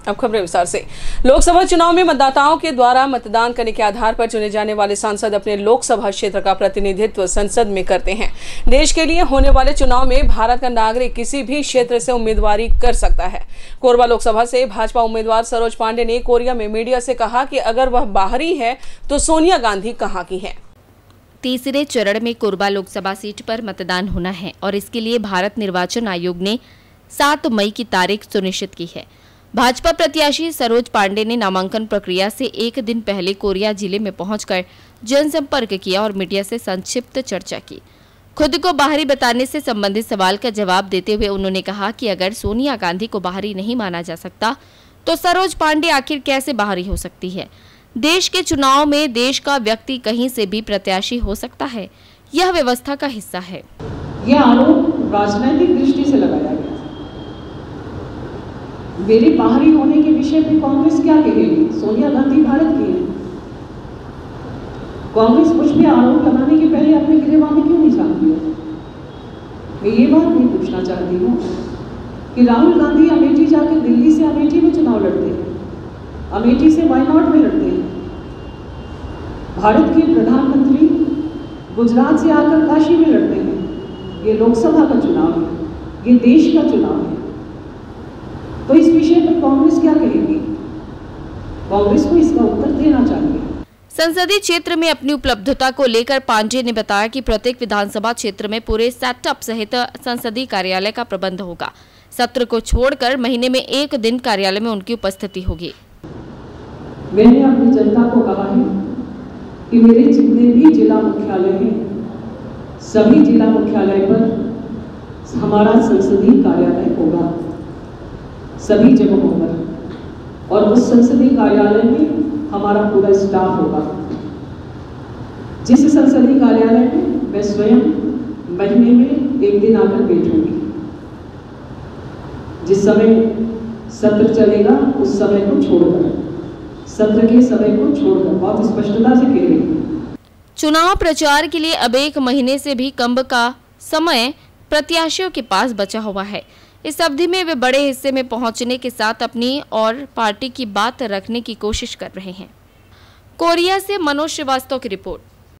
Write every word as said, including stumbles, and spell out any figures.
अब खबरें विस्तार से। लोकसभा चुनाव में मतदाताओं के द्वारा मतदान करने के आधार पर चुने जाने वाले सांसद अपने लोकसभा क्षेत्र का प्रतिनिधित्व संसद में करते हैं। देश के लिए होने वाले चुनाव में भारत का नागरिक किसी भी क्षेत्र से उम्मीदवारी कर सकता है। कोरबा लोकसभा से भाजपा उम्मीदवार सरोज पांडे ने कोरिया में मीडिया से कहा कि अगर वह बाहरी है तो सोनिया गांधी कहाँ की है। तीसरे चरण में कोरबा लोकसभा सीट पर मतदान होना है और इसके लिए भारत निर्वाचन आयोग ने सात मई की तारीख सुनिश्चित की है। भाजपा प्रत्याशी सरोज पांडे ने नामांकन प्रक्रिया से एक दिन पहले कोरिया जिले में पहुंचकर जनसंपर्क किया और मीडिया से संक्षिप्त चर्चा की। खुद को बाहरी बताने से संबंधित सवाल का जवाब देते हुए उन्होंने कहा कि अगर सोनिया गांधी को बाहरी नहीं माना जा सकता तो सरोज पांडे आखिर कैसे बाहरी हो सकती है। देश के चुनाव में देश का व्यक्ति कहीं से भी प्रत्याशी हो सकता है, यह व्यवस्था का हिस्सा है। यह आरोप राजनीतिक दृष्टि से लगाया गया। मेरे बाहरी होने के विषय पे कांग्रेस क्या कहेगी? सोनिया गांधी भारत की है। कांग्रेस कुछ भी आरोप लगाने के पहले अपने गिरेबान में क्यों नहीं जानती है? मैं ये बात नहीं पूछना चाहती हूँ कि राहुल गांधी अमेठी जाकर दिल्ली से अमेठी में चुनाव लड़ते हैं, अमेठी से वायनाड में लड़ते हैं। भारत के प्रधानमंत्री गुजरात से आकर काशी में लड़ते हैं। ये लोकसभा का चुनाव है, ये देश का चुनाव है। तो इस विषय पर कांग्रेस क्या कहेगी? कांग्रेस को इसका उत्तर देना चाहिए। संसदीय क्षेत्र में अपनी उपलब्धता को लेकर पांडे ने बताया कि प्रत्येक विधानसभा क्षेत्र में पूरे सेटअप सहित संसदीय कार्यालय का प्रबंध होगा। सत्र को छोड़कर महीने में एक दिन कार्यालय में उनकी उपस्थिति होगी। मैंने अपनी जनता को कहा है कि मेरे जितने भी जिला मुख्यालय हैं, सभी जिला मुख्यालय पर हमारा संसदीय कार्यालय होगा, सभी जगहों पर, और उस संसदीय कार्यालय में हमारा पूरा स्टाफ होगा। जिस संसदीय कार्यालय में मैं स्वयं महीने में एक दिन आकर बैठूंगी। जिस समय सत्र चलेगा उस समय को छोड़कर, सत्र के समय को छोड़कर, बहुत स्पष्टता से कह रही हूं। चुनाव प्रचार के लिए अब एक महीने से भी कम का समय प्रत्याशियों के पास बचा हुआ है। इस अवधि में वे बड़े हिस्से में पहुंचने के साथ अपनी और पार्टी की बात रखने की कोशिश कर रहे हैं। कोरिया से मनोज श्रीवास्तव की रिपोर्ट।